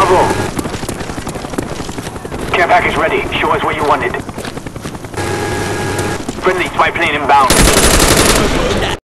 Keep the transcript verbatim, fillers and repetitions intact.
Bravo. Care package ready. Show us what you wanted. Friendly spy plane inbound.